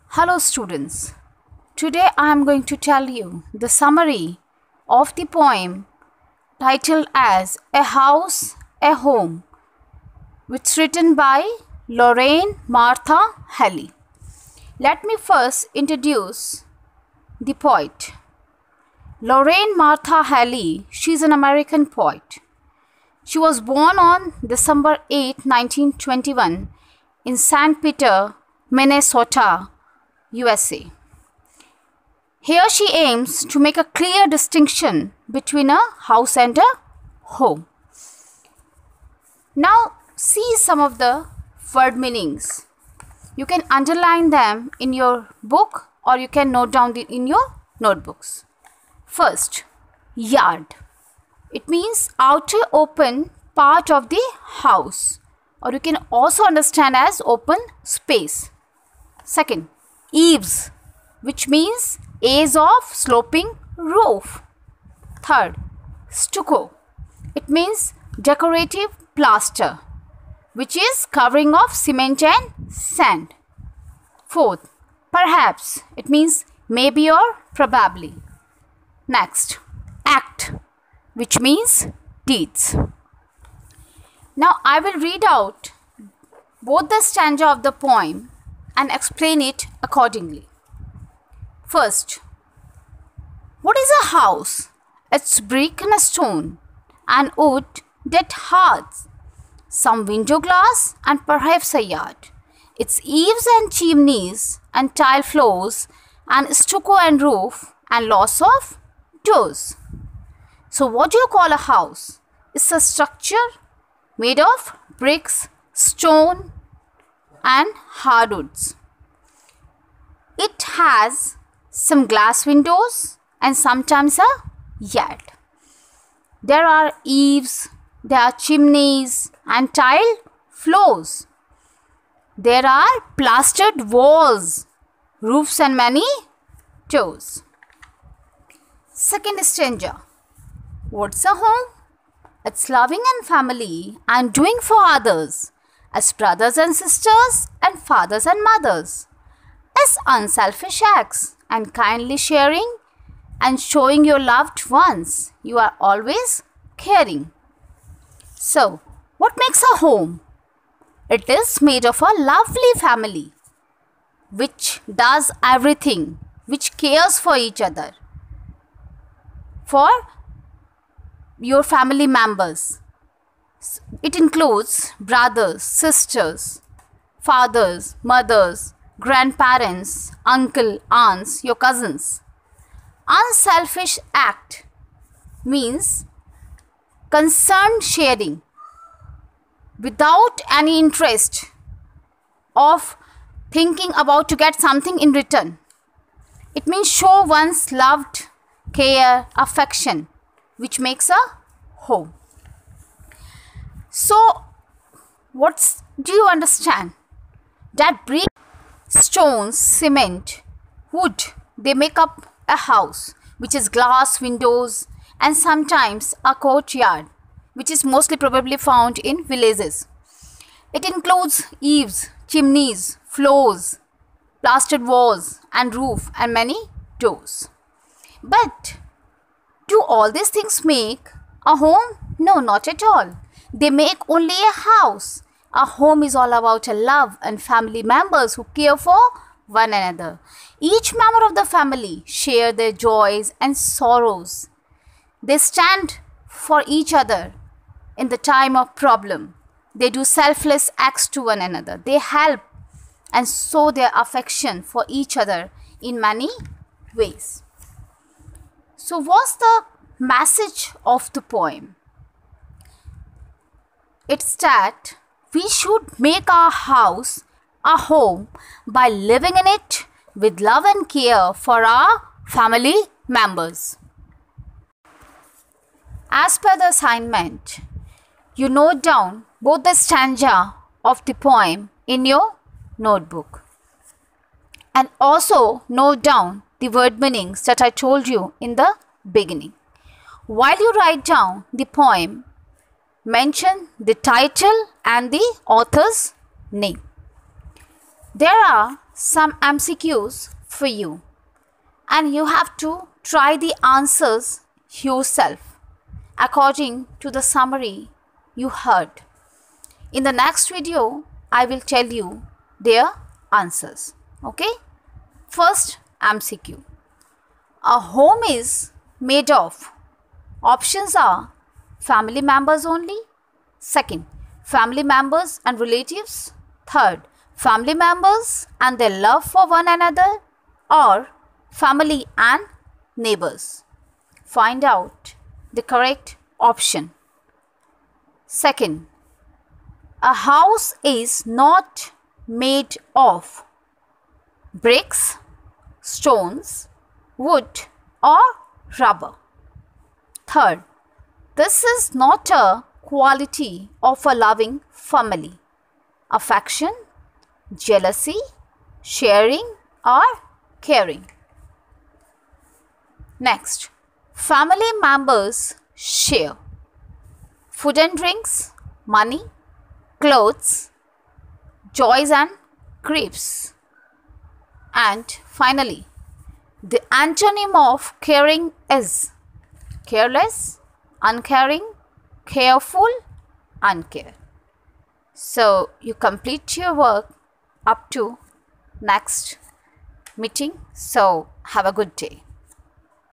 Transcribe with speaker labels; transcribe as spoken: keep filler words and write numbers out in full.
Speaker 1: Hello students, today I am going to tell you the summary of the poem titled as A House, a Home, which is written by Lorraine Martha Halley. Let me first introduce the poet. Lorraine Martha Halley, she is an American poet. She was born on December eighth, nineteen twenty-one in Saint Peter, Minnesota, U S A. Here she aims to make a clear distinction between a house and a home. Now see some of the word meanings. You can underline them in your book or you can note down the, in your notebooks. First, yard. It means outer open part of the house, or you can also understand as open space. Second, eaves, which means edge of sloping roof. Third, stucco. It means decorative plaster, which is covering of cement and sand. Fourth, perhaps. It means maybe or probably. Next, act, which means deeds. Now I will read out both the stanza of the poem and explain it accordingly. First, what is a house? It's brick and a stone and wood that hearths, some window glass and perhaps a yard. Its eaves and chimneys and tile floors and stucco and roof and lots of doors. So what do you call a house? It's a structure made of bricks, stone and hardwoods. It has some glass windows and sometimes a yard. There are eaves, there are chimneys and tile floors. There are plastered walls, roofs and many doors. Second stanza. What's a home? It's loving and family and doing for others as brothers and sisters and fathers and mothers. As unselfish acts and kindly sharing and showing your loved ones you are always caring. So, what makes a home? It is made of a lovely family which does everything, which cares for each other, for your family members. It includes brothers, sisters, fathers, mothers, grandparents, uncle, aunts, your cousins. Unselfish act means concerned sharing without any interest of thinking about to get something in return. It means show one's loved care, affection, which makes a home. So, what do you understand? That brick, stones, cement, wood, they make up a house, which is glass, windows, and sometimes a courtyard, which is mostly probably found in villages. It includes eaves, chimneys, floors, plastered walls, and roof, and many doors. But do all these things make a home? No, not at all. They make only a house. A home is all about a love and family members who care for one another. Each member of the family share their joys and sorrows. They stand for each other in the time of problem. They do selfless acts to one another. They help and show their affection for each other in many ways. So what's the message of the poem? It's that we should make our house a home by living in it with love and care for our family members. As per the assignment, you note down both the stanza of the poem in your notebook and also note down the word meanings that I told you in the beginning. While you write down the poem, mention the title and the author's name. There are some M C Qs for you, and you have to try the answers yourself according to the summary you heard. In the next video, I will tell you their answers. Okay? First M C Q. A home is made of. Options are family members only. Second, family members and relatives. Third, family members and their love for one another. Or family and neighbors. Find out the correct option. Second, a house is not made of bricks, stones, wood or rubber. Third, this is not a quality of a loving family. Affection, jealousy, sharing or caring. Next, family members share food and drinks, money, clothes, joys and griefs. And finally, the antonym of caring is careless, uncaring, careful, uncare. So you complete your work up to next meeting. So have a good day.